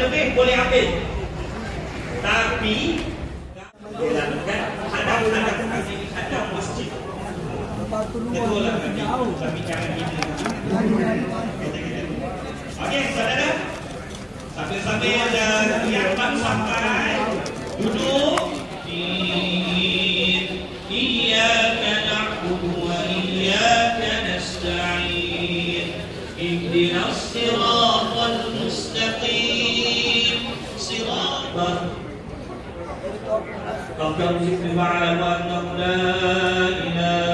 lebih boleh ambil. Tapi dilakukan hadap masjid. Betul lah kami jangan gitu. Okey, saudara. Sambil-sambil ada yang sampai duduk. Iyyaka na'budu wa iyyaka nasta'in. Ihdinas siratal mustaqim. Siratal Rabbana wa la ilaha